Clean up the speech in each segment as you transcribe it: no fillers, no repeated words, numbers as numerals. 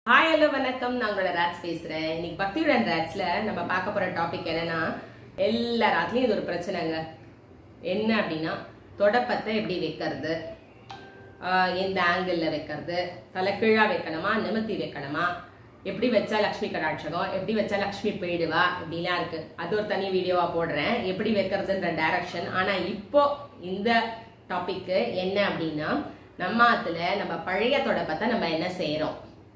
Hi hello வணக்கம். நான் உங்களோட ராட்ஸ் பேசுறேன். இன்னைக்கு பக்தியுடன் ராட்ஸ்ல நம்ம பார்க்க போற டாபிக் என்னன்னா, எல்லா ராட்லயும் இது ஒரு பிரச்சனைங்க. என்ன அப்படின்னா, தொடப்பத்தை எப்படி வைக்கிறது, எந்த ஆங்கிள் வைக்கிறது, தலைக்கீழா வைக்கணுமா நிமித்தி வைக்கணுமா, எப்படி வச்சா லக்ஷ்மி கடாட்சகம், எப்படி வச்சா லக்ஷ்மி போயிடுவா, இப்படிலாம் இருக்கு. அது ஒரு தனி வீடியோவா போடுறேன், எப்படி வைக்கிறதுன்ற டைரக்ஷன். ஆனா இப்போ இந்த டாபிக் என்ன அப்படின்னா, நம்ம ஆத்துல நம்ம பழைய தொடப்பத்தை நம்ம என்ன செய்யறோம்,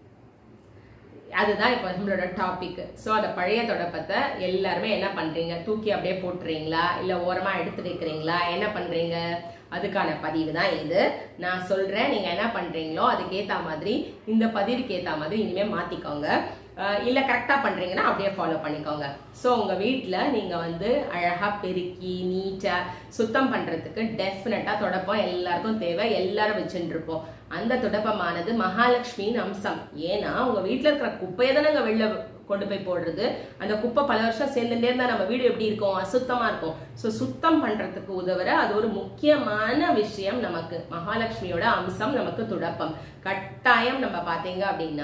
அதுதான் இப்போ நம்மளோட டாபிக். ஸோ அந்த பழைய தொடப்பத்தை எல்லாருமே என்ன பண்றீங்க, தூக்கி அப்படியே போட்டுறீங்களா, இல்ல ஓரமா எடுத்து வைக்கிறீங்களா, என்ன பண்றீங்க, அதுக்கான பதிவு தான் இது. நான் சொல்றேன், நீங்க என்ன பண்றீங்களோ அதுக்கேத்த மாதிரி இந்த பதிவுக்கு ஏத்த மாதிரி இனிமே மாத்திக்கோங்க. இல்ல கரெக்டா பண்றீங்கன்னா அப்படியே ஃபாலோ பண்ணிக்கோங்க. ஸோ உங்க வீட்டுல நீங்க அழகா பெருக்கி நீட்டா சுத்தம் பண்றதுக்கு டெஃபினட்டா தொடப்பம் எல்லாருக்கும் தேவை. எல்லாரும் வச்சுட்டு இருப்போம். அந்த தொடப்பமானது மகாலட்சுமியின் அம்சம். ஏன்னா உங்க வீட்டுல இருக்கிற குப்பையை தானே வெளில கொண்டு போய் போடுறது. அந்த குப்பை பல வருஷம் சேர்ந்துட்டே இருந்தா நம்ம வீடு எப்படி இருக்கும், அசுத்தமா இருக்கும். ஸோ சுத்தம் பண்றதுக்கு உதவுற அது ஒரு முக்கியமான விஷயம். நமக்கு மகாலட்சுமியோட அம்சம் நமக்கு தொடப்பம். கட்டாயம் நம்ம பாத்தீங்க அப்படின்னா,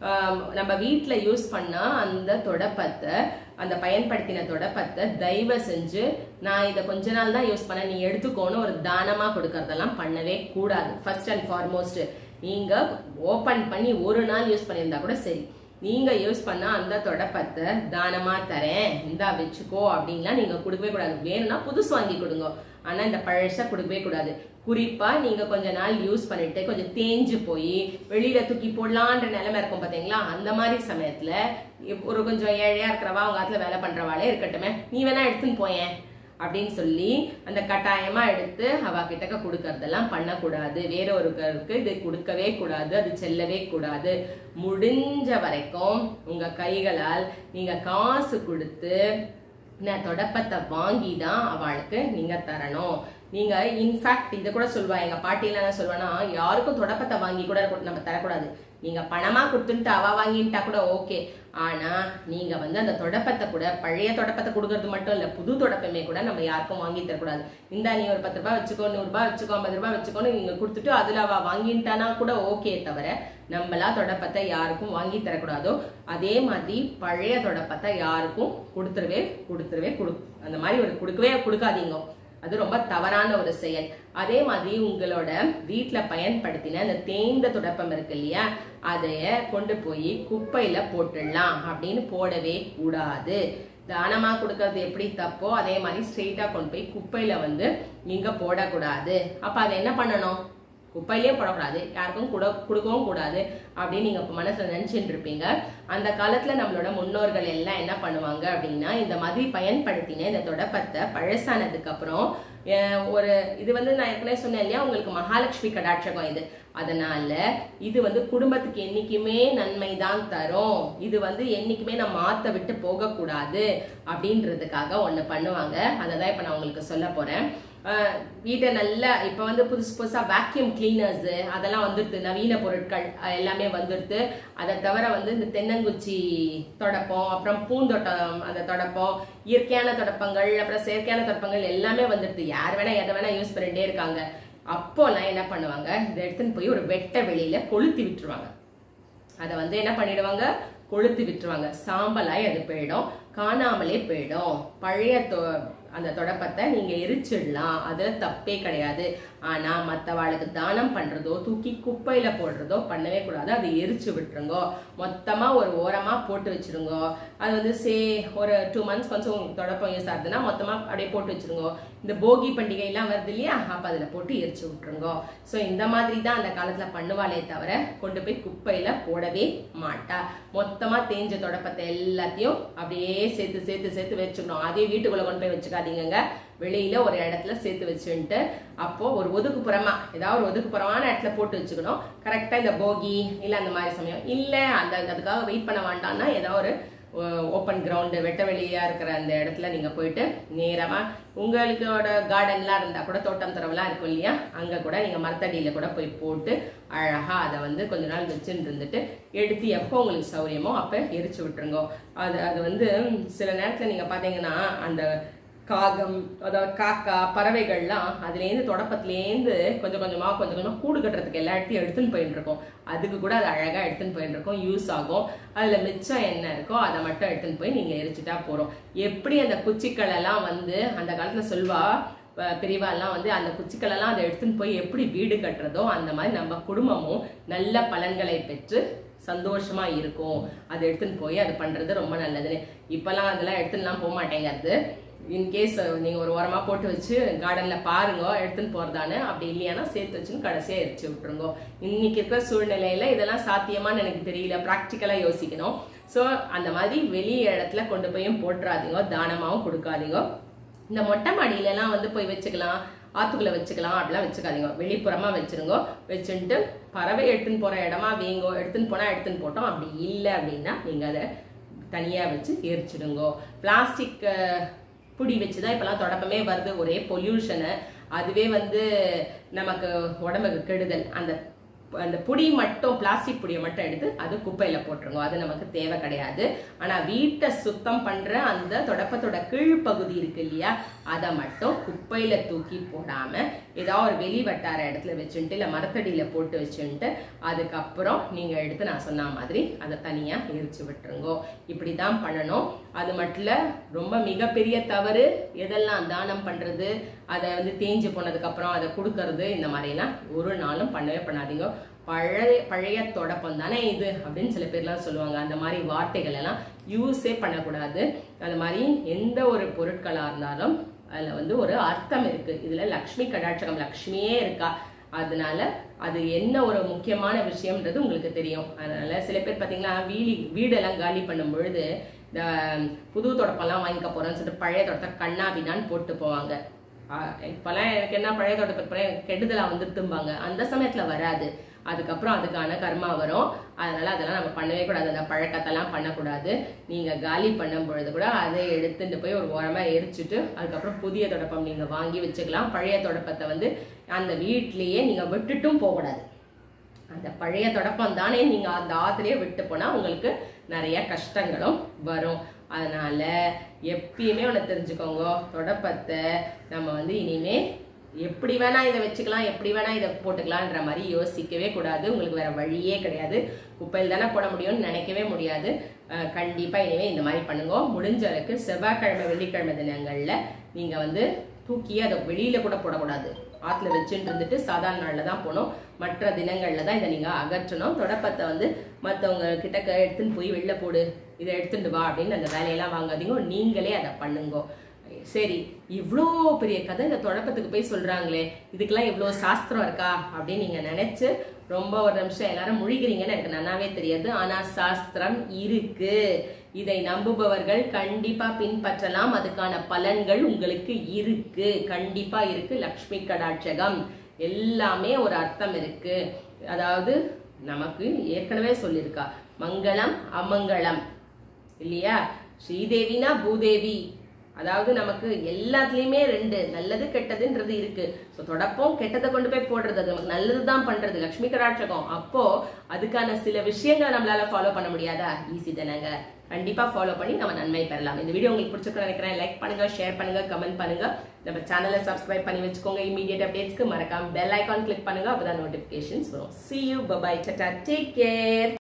நம்ம வீட்டுல யூஸ் பண்ணா அந்த தொடப்பத்தை, அந்த பயன்படுத்தின தொடப்பத்தை தயவு செஞ்சு, நான் இதை கொஞ்ச நாள் தான் யூஸ் பண்ண, நீ எடுத்துக்கோன்னு ஒரு தானமா கொடுக்கறதெல்லாம் பண்ணவே கூடாது. ஃபர்ஸ்ட் அண்ட் ஃபார்மோஸ்ட், நீங்க ஓபன் பண்ணி ஒரு நாள் யூஸ் பண்ணியிருந்தா கூட சரி, நீங்க யூஸ் பண்ண அந்த தொடப்பத்தை தானமா தரேன், இந்தா வச்சுக்கோ அப்படின்லாம் நீங்க கொடுக்கவே கூடாது. வேணும்னா புதுசு வாங்கி கொடுங்க, ஆனா இந்த பழச கொடுக்கவே கூடாது. குறிப்பா நீங்க கொஞ்ச நாள் யூஸ் பண்ணிட்டு கொஞ்சம் தேஞ்சு போய் வெளியில தூக்கி போடலான்ற நிலைமை இருக்கும் பாத்தீங்களா, அந்த மாதிரி சமயத்துல ஒரு கொஞ்சம் ஏழையா இருக்கிறவா, அவங்க ஆத்துல வேலை பண்றவாளே இருக்கட்டுமே, நீ வேணா எடுத்துன்னு போயேன் அப்படின்னு சொல்லி அந்த கட்டாயமா எடுத்து அவ கிட்டக்க கொடுக்கறதெல்லாம் பண்ணக்கூடாது. வேற ஒருவருக்கு இது கொடுக்கவே கூடாது, அது செல்லவே கூடாது. முடிஞ்ச வரைக்கும் உங்க கைகளால் நீங்க காசு கொடுத்து தொடப்பத்தை வாங்கி தான் அவளுக்கு நீங்க தரணும். நீங்க இன்ஃபேக்ட் இதை கூட சொல்லுவா, எங்க பாட்டியில என்ன சொல்லுவானா, யாருக்கும் தொடப்பத்தை வாங்கி கூட நம்ம தரக்கூடாது. நீங்க பணமா கொடுத்துட்டு அவ வாங்கிட்டா கூட ஓகே, ஆனா நீங்க அந்த தொடப்பத்தை கூட, பழைய தொடப்பத்தை கொடுக்கறது மட்டும் இல்ல, புது தொடப்பமே கூட நம்ம யாருக்கும் வாங்கி தரக்கூடாது. இந்தா நீ ஒரு 10 ரூபாய் வச்சுக்கோ, 100 ரூபாய் வச்சுக்கோ, 50 ரூபாய் வச்சுக்கோன்னு நீங்க கொடுத்துட்டு அதுல அவ வாங்கிட்டானா கூட ஓகே, தவிர நம்மளா தொடப்பத்தை யாருக்கும் வாங்கி தரக்கூடாதோ. அதே மாதிரி பழைய தொடப்பத்தை யாருக்கும் கொடுத்துருவே அந்த மாதிரி ஒரு கொடுக்கவே கொடுக்காதீங்க. அது ரொம்ப தவறான ஒரு செயல். அதே மாதிரி உங்களோட வீட்டுல பயன்படுத்தின அந்த தேய்ந்த தொடப்பம் இருக்கு இல்லையா, அதைய கொண்டு போய் குப்பையில போட்டுடலாம் அப்படின்னு போடவே கூடாது. தானமா கொடுக்கறது எப்படி தப்போ அதே மாதிரி ஸ்ட்ரெயிட்டா கொண்டு போய் குப்பையில நீங்க போடக்கூடாது. அப்ப அதை என்ன பண்ணணும், குப்பையிலே போடக்கூடாது, யாருக்கும் கொடுக்கவும் கூடாது அப்படின்னு நீங்க மனசுல நினைச்சுட்டு இருப்பீங்க. அந்த காலத்துல நம்மளோட முன்னோர்கள் எல்லாம் என்ன பண்ணுவாங்க அப்படின்னா, இந்த மாதிரி பயன்படுத்தின இந்த தொடப்பத்தை பழசானதுக்கு அப்புறம் ஒரு இது நான் ஏற்கனவே சொன்னேன் இல்லையா, உங்களுக்கு மகாலட்சுமி கடாட்சகம் இது. அதனால இது குடும்பத்துக்கு என்னைக்குமே நன்மை தான் தரும். இது என்னைக்குமே நம்ம மாத்த விட்டு போக கூடாது அப்படின்றதுக்காக ஒண்ணு பண்ணுவாங்க. அததான் இப்ப நான் உங்களுக்கு சொல்ல போறேன். வீட்டை நல்லா இப்ப புதுசா வேக்யூம் கிளீனர்ஸ் அதெல்லாம் வந்துடுது, நவீன பொருட்கள் எல்லாமே வந்துடுது. அதை தவிர இந்த தென்னங்குச்சி தொடப்பம், அப்புறம் பூந்தொட்டம் அந்த தொடப்பம், இயற்கையான தொடப்பங்கள், அப்புறம் செயற்கையான தொடப்பங்கள் எல்லாமே வந்துடுது. யார் வேணா எதை வேணா யூஸ் பண்ணிட்டே இருக்காங்க. அப்போலாம் என்ன பண்ணுவாங்க, இதை எடுத்துன்னு போய் ஒரு வெட்ட வெளியில கொளுத்தி விட்டுருவாங்க. அதை என்ன பண்ணிடுவாங்க, கொளுத்தி விட்டுருவாங்க. சாம்பலாய் அது போயிடும், காணாமலே போயிடும். பழைய அந்த தொடப்பத்தை நீங்க எரிச்சிடலாம், அதுல தப்பே கிடையாது. ஆனா மத்தவாளுக்கு தானம் பண்றதோ தூக்கி குப்பையில போடுறதோ பண்ணவே கூடாது. அதை எரிச்சு விட்டுருங்க. மொத்தமா ஒரு ஓரமா போட்டு வச்சிருங்க. அது ஒரு 2 months கொஞ்சம் தொடப்பம் யூஸ் ஆகுதுன்னா மொத்தமா அப்படியே போட்டு வச்சிருங்க. இந்த போகி பண்டிகை எல்லாம் வருது இல்லையா, அப்ப அதுல போட்டு எரிச்சு விட்டுருங்க. சோ இந்த மாதிரி தான் அந்த காலத்துல பண்ணுவாளே தவிர கொண்டு போய் குப்பையில போடவே மாட்டா. மொத்தமா தேஞ்ச தொடப்பத்தை எல்லாத்தையும் அப்படியே சேர்த்து வச்சுக்கணும். அதே வீட்டுக்குள்ள கொண்டு போய் வச்சுக்காதீங்க, வெளியில ஒரு இடத்துல சேர்த்து வச்சுட்டு, அப்போ ஒரு ஒதுக்குப்புறமா ஏதாவது ஒரு ஒதுக்குப்புறமான இடத்துல போட்டு வச்சுக்கணும். கரெக்டா இந்த போகி இல்ல அந்த மாதிரி சமயம் இல்ல அதுக்காக வெயிட் பண்ண வேண்டாம்னா, ஏதாவது ஒரு ஓப்பன் கிரவுண்டு வெட்ட வெளியா இருக்கிற அந்த இடத்துல நீங்க போயிட்டு நேரமா உங்களோட கார்டன்லாம் இருந்தா கூட, தோட்டம் துறவுலாம் இருக்கும் இல்லையா, அங்க கூட நீங்க மரத்தடியில கூட போய் போட்டு அழகா அதை கொஞ்ச நாள் வச்சுட்டு இருந்துட்டு எடுத்து எப்போ உங்களுக்கு சௌரியமோ அப்ப எரிச்சு விட்டுருங்க. அது சில நேரத்துல நீங்க பாத்தீங்கன்னா அந்த காகம், அதாவது காக்கா, பறவைகள்லாம் அதுலேருந்து தொடப்பத்துலேருந்து கொஞ்சம் கொஞ்சமாக கூடு கட்டுறதுக்கு எல்லா இடத்தையும் எடுத்துன்னு போயிட்டு இருக்கோம். அதுக்கு கூட அது அழகாக எடுத்துன்னு போயிட்டு இருக்கோம், யூஸ் ஆகும். அதில் மிச்சம் என்ன இருக்கோ அதை மட்டும் எடுத்துன்னு போய் நீங்கள் எரிச்சுட்டா போகிறோம். எப்படி அந்த குச்சிக்கள் எல்லாம் வந்து அந்த காலத்தில் சொல்வா பெரியவாள்லாம் வந்து அந்த குச்சிக்களெல்லாம் அதை எடுத்துன்னு போய் எப்படி வீடு கட்டுறதோ அந்த மாதிரி நம்ம குடும்பமும் நல்ல பலன்களை பெற்று சந்தோஷமா இருக்கும். அதை எடுத்துன்னு போய் அது பண்றது ரொம்ப நல்லதுன்னு. இப்பெல்லாம் அதெல்லாம் எடுத்துலாம் போக மாட்டேங்கிறது. இன்கேஸ் நீங்க ஒரு ஓரமா போட்டு வச்சு கார்டன்ல பாருங்க எடுத்துன்னு போறதானு. அப்படி இல்லையானா சேர்த்து வச்சுன்னு கடைசியா எரிச்சு விட்டுருங்க. இன்னைக்கு இருக்கிற சூழ்நிலையில இதெல்லாம் சாத்தியமானு எனக்கு தெரியல, பிராக்டிக்கலா யோசிக்கணும். ஸோ அந்த மாதிரி வெளி இடத்துல கொண்டு போயும் போட்டுறாதீங்க, தானமாவும் கொடுக்காதீங்க. இந்த மொட்டை மாடியில எல்லாம் வந்து போய் வச்சுக்கலாம், ஆத்துக்குள்ள வச்சுக்கலாம், அப்படிலாம் வச்சுக்காதீங்க. வெளிப்புறமா வச்சிருங்க. வச்சுட்டு பறவை எடுத்துன்னு போற இடமா வீங்கோ, எடுத்துன்னு போனா எடுத்துன்னு போட்டோம். அப்படி இல்லை அப்படின்னா நீங்க அதை தனியா வச்சு எரிச்சிடுங்க. பிளாஸ்டிக் புடி வச்சுதான் இப்பெல்லாம் தொடப்பமே வருது. ஒரே பொல்யூஷனு. அதுவே வந்து நமக்கு உடம்புக்கு கெடுதல். அந்த புடி மட்டும், பிளாஸ்டிக் புடியை மட்டும் எடுத்து அது குப்பையில போட்டுருங்க. அது நமக்கு தேவை கிடையாது. ஆனா வீட்டை சுத்தம் பண்ற அந்த தொடப்பத்தோட கீழ்ப்பகுதி இருக்கு இல்லையா, அதை மட்டும் குப்பையில தூக்கி போடாம ஏதாவது ஒரு வெளி வட்டார இடத்துல வச்சுட்டு இல்ல மரத்தடியில போட்டு வச்சுட்டு அதுக்கப்புறம் நீங்க எடுத்து நான் சொன்ன மாதிரி அதை தனியா எரிச்சு விட்டுருங்க. இப்படிதான் பண்ணணும். அது மட்டும் ரொம்ப மிகப்பெரிய தவறு எதெல்லாம் தானம் பண்றது, அதை வந்து தேஞ்சு போனதுக்கு அப்புறம் அதை கொடுக்கறது, இந்த மாதிரிலாம் ஒரு நாளும் பண்ணவே பண்ணாதீங்க. பழைய தொடப்பம் தானே இது அப்படின்னு சில பேர்லாம் சொல்லுவாங்க. அந்த மாதிரி வார்த்தைகள் எல்லாம் யூஸே பண்ணக்கூடாது. அந்த மாதிரி எந்த ஒரு பொருட்களா இருந்தாலும் அதுல வந்து ஒரு அர்த்தம் இருக்கு. இதுல லக்ஷ்மி கடாட்சகம், லக்ஷ்மியே இருக்கா. அதனால அது என்ன ஒரு முக்கியமான விஷயம்ன்றது உங்களுக்கு தெரியும். அதனால சில பேர் பாத்தீங்கன்னா வீடெல்லாம் காலி பண்ணும் பொழுது இந்த புது தொடப்பெல்லாம் வாங்கிக்க போறேன்னு சொல்லிட்டு பழைய தொடப்பத்தை கண்ணாபின்னான்னு போட்டு போவாங்க. இப்பெல்லாம் எனக்கு என்ன பழைய தொடப்பத்தை கெடுதலா வந்துட்டும்பாங்க. அந்த சமயத்துல வராது, அதுக்கப்புறம் அதுக்கான கர்மா வரும். அதனால அதெல்லாம் நம்ம பண்ணவே கூடாது. அந்த பழக்கத்தெல்லாம் பண்ணக்கூடாது. நீங்க காலி பண்ணும் பொழுது கூட அதை எடுத்துட்டு போய் ஒரு ஓரமா எரிச்சுட்டு அதுக்கப்புறம் புதிய தொடப்பம் நீங்க வாங்கி வச்சுக்கலாம். பழைய தொடப்பத்தை வந்து அந்த வீட்லயே நீங்க விட்டுட்டும் போகக்கூடாது. அந்த பழைய தொடப்பம் தானே நீங்க அந்த ஆத்திலேயே விட்டு போனா உங்களுக்கு நிறைய கஷ்டங்களும் வரும். அதனால எப்பயுமே ஒன்று தெரிஞ்சுக்கோங்க, தொடப்பத்தை நம்ம வந்து இனிமே எப்படி வேணா இதை வச்சுக்கலாம், எப்படி வேணா இதை போட்டுக்கலான்ற மாதிரி யோசிக்கவே கூடாது. உங்களுக்கு வேற வழியே கிடையாது. குப்பையில் தானே போட முடியும்னு நினைக்கவே முடியாது. கண்டிப்பா இனிமே இந்த மாதிரி பண்ணுங்க. முடிஞ்ச அளவுக்கு செவ்வாய்க்கிழமை வெள்ளிக்கிழமை தினங்கள்ல நீங்க வந்து தூக்கி அதை வெளியில கூட போடக்கூடாது. ஆத்துல வச்சுட்டு இருந்துட்டு சாதாரண நாள்ல தான் போகணும். மற்ற தினங்கள்ல தான் இதை நீங்க அகற்றணும். தொடப்பத்தை வந்து மற்றவங்க கிட்ட எடுத்துன்னு போய் வெளில போடு, இதை எடுத்துட்டு வா அப்படின்னு அந்த வேலையெல்லாம் வாங்காதீங்க. நீங்களே அதை பண்ணுங்க. சரி, இவ்வளோ பெரிய கதை இந்த தொடப்பத்துக்கு போய் சொல்றாங்களே, இதுக்கெல்லாம் இவ்வளோ சாஸ்திரம் இருக்கா அப்படின்னு நீங்க நினைச்சு ரொம்ப ஒரு நிமிஷம் எல்லாரும் முழிக்கிறீங்கன்னு எனக்கு நல்லாவே தெரியாது. ஆனா சாஸ்திரம் இருக்கு. இதை நம்புபவர்கள் கண்டிப்பா பின்பற்றலாம். அதுக்கான பலன்கள் உங்களுக்கு இருக்கு, கண்டிப்பா இருக்கு. லக்ஷ்மி கடாட்சகம் எல்லாமே ஒரு அர்த்தம் இருக்கு. அதாவது நமக்கு ஏற்கனவே சொல்லியிருக்கா, மங்களம் அமங்கலம் இல்லையா. ஸ்ரீதேவினா பூதேவி. அதாவது நமக்கு எல்லாத்துலயுமே ரெண்டு, நல்லது கெட்டதுன்றது இருக்கு. ஸோ தொடப்பம் கெட்டதை கொண்டு போய் போடுறது, அது நமக்கு நல்லதுதான் பண்றது, லக்ஷ்மி கடாட்சகம். அப்போ அதுக்கான சில விஷயங்களை நம்மளால ஃபாலோ பண்ண முடியாதா? ஈஸி தானங்க. கண்டிப்பா ஃபாலோ பண்ணி நம்ம நன்மை பெறலாம். இந்த வீடியோ உங்களுக்கு பிடிச்சிருக்க நினைக்கிறேன். லைக் பண்ணுங்க, ஷேர் பண்ணுங்க, கமெண்ட் பண்ணுங்க. நம்ம சேனலை சப்ஸ்கிரைப் பண்ணி வச்சுக்கோங்க. இமீடியட் அப்டேட்ஸ்க்கு மறக்காம பெல் ஐகான் கிளிக் பண்ணுங்க. அப்பதான் நோட்டிபிகேஷன்ஸ் வரும். See you, bye bye, tata, take care.